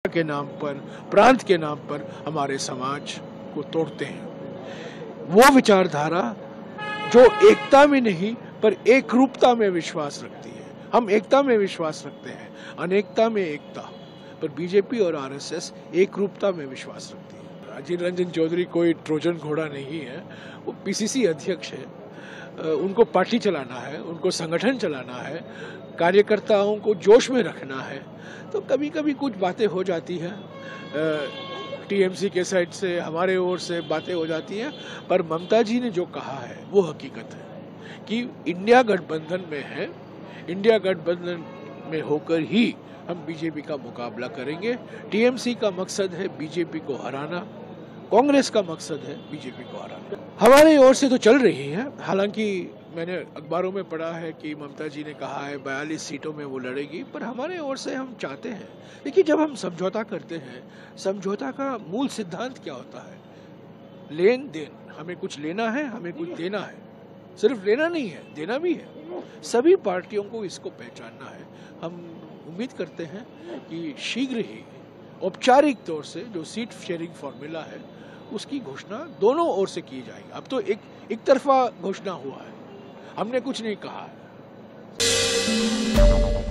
के नाम पर, प्रांत के नाम पर हमारे समाज को तोड़ते हैं। वो विचारधारा जो एकता में नहीं पर एकरूपता में विश्वास रखती है। हम एकता में विश्वास रखते हैं, अनेकता में एकता, पर बीजेपी और आरएसएस एकरूपता में विश्वास रखती है। अजीत रंजन चौधरी कोई ट्रोजन घोड़ा नहीं है, वो पीसीसी अध्यक्ष है। उनको पार्टी चलाना है, उनको संगठन चलाना है, कार्यकर्ताओं को जोश में रखना है। तो कभी कभी कुछ बातें हो जाती हैं, टीएमसी के साइड से, हमारे ओर से बातें हो जाती हैं, पर ममता जी ने जो कहा है वो हकीकत है कि इंडिया गठबंधन में है, इंडिया गठबंधन में होकर ही हम बीजेपी का मुकाबला करेंगे। टीएमसी का मकसद है बीजेपी को हराना, कांग्रेस का मकसद है बीजेपी को हराना। हमारे ओर से तो चल रही है, हालांकि मैंने अखबारों में पढ़ा है कि ममता जी ने कहा है 42 सीटों में वो लड़ेगी, पर हमारे ओर से हम चाहते हैं। देखिए, जब हम समझौता करते हैं, समझौता का मूल सिद्धांत क्या होता है? लेन देन। हमें कुछ लेना है, हमें कुछ देना है। सिर्फ लेना नहीं है, देना भी है। सभी पार्टियों को इसको पहचानना है। हम उम्मीद करते हैं कि शीघ्र ही औपचारिक तौर से जो सीट शेयरिंग फॉर्मूला है उसकी घोषणा दोनों ओर से की जाएगी। अब तो एक तरफा घोषणा हुआ है, हमने कुछ नहीं कहा है।